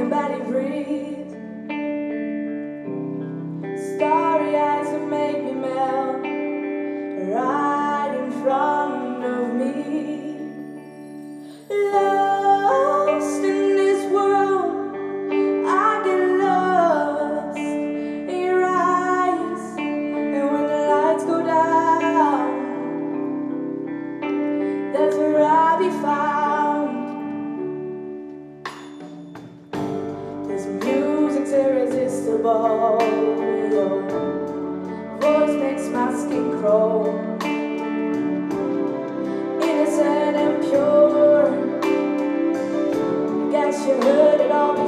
can barely breathe. Starry eyes that make me melt right in front of me. Lost in this world, I get lost in your eyes. And when the lights go down, that's where I'll be found. This music's irresistible. Your voice makes my skin crawl. Innocent and pure. I guess you heard it all before.